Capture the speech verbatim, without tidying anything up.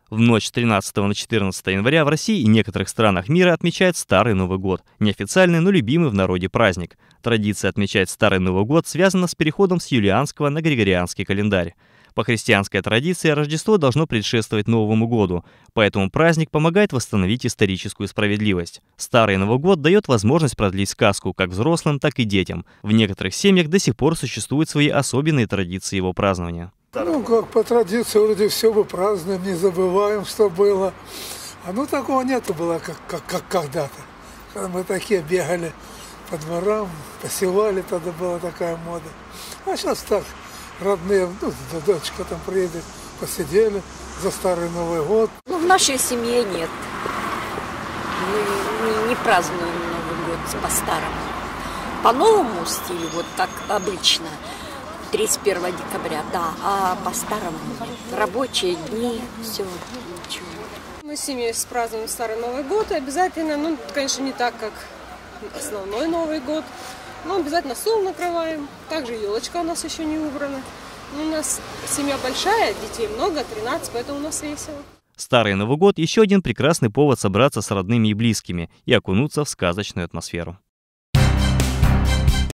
В ночь с тринадцатого на четырнадцатое января в России и некоторых странах мира отмечают Старый Новый год. Неофициальный, но любимый в народе праздник. Традиция отмечать Старый Новый год связана с переходом с юлианского на григорианский календарь. По христианской традиции Рождество должно предшествовать Новому году, поэтому праздник помогает восстановить историческую справедливость. Старый Новый год дает возможность продлить сказку как взрослым, так и детям. В некоторых семьях до сих пор существуют свои особенные традиции его празднования. Ну, как по традиции, вроде все мы празднуем, не забываем, что было. А ну такого нету было, как, как, как когда-то. Когда мы такие бегали по дворам, посевали, тогда была такая мода. А сейчас так, родные, ну, дочка там приедет, посидели за Старый Новый год. Ну, в нашей семье нет. Мы не, не празднуем Новый год по-старому. По новому стилю, вот как обычно. тридцать первого декабря, да, а по-старому рабочие дни, все, ничего. Мы с семьей празднуем Старый Новый год обязательно, ну, конечно, не так, как основной Новый год, но обязательно стол накрываем, также елочка у нас еще не убрана. У нас семья большая, детей много, тринадцать, поэтому у нас весело. Старый Новый год – еще один прекрасный повод собраться с родными и близкими и окунуться в сказочную атмосферу.